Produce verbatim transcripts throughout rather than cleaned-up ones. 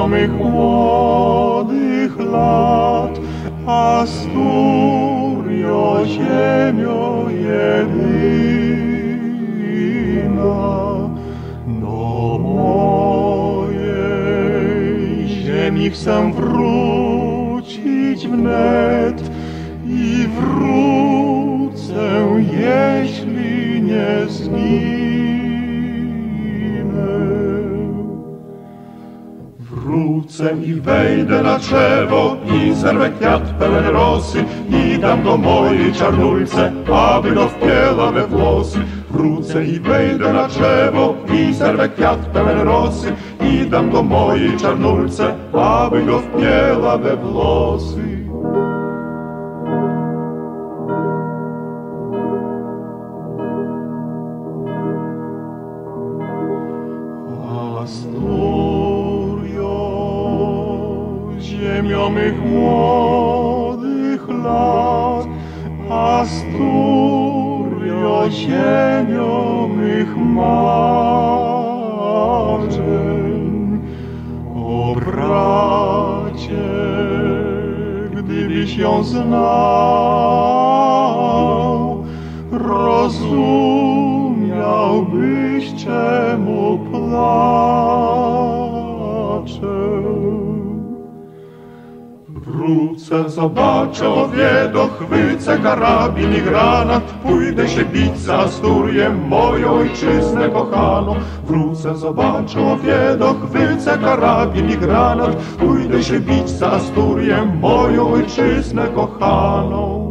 ziemio mych młodych lat, Asturio, ziemio jedyna. Do mojej ziemi chcę wrócić wnet i wrócę, jeśli nie zginę. Wrócę i wejdę na drzewo i zerwę kwiat pełen rosy i dam go mojej czarnulce, aby go wpięła we włosy. Wrócę i wejdę na drzewo i zerwę kwiat pełen rosy i dam go mojej czarnulce, aby go wpięła we włosy. Ziemio mych młodych lat, Asturio, ziemio mych marzeń. O bracie, gdybyś ją znał, rozumiałbyś, czemu płaczę. Wrócę, zobaczę Oviedo, chwycę karabin i granat, pójdę się bić za Asturię, moją ojczyznę kochaną. Wrócę, zobaczę Oviedo, chwycę karabin i granat, pójdę się bić za Asturię, moją ojczyznę kochaną.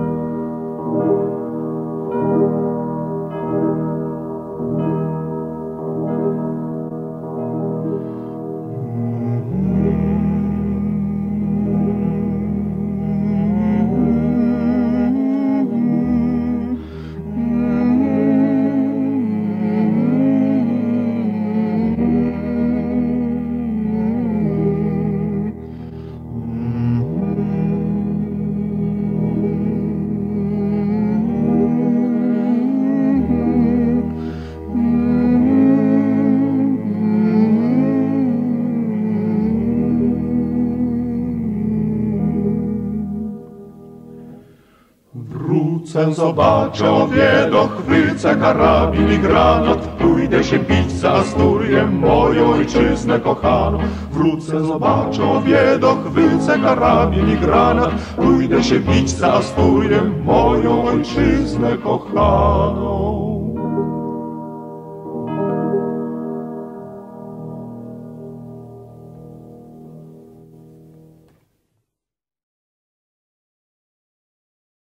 Wrócę, zobaczę Oviedo, chwycę karabin i granat, pójdę się bić za Asturię, moją ojczyznę kochaną. Wrócę, zobaczę Oviedo, chwycę karabin i granat, pójdę się bić za Asturię, moją ojczyznę kochaną.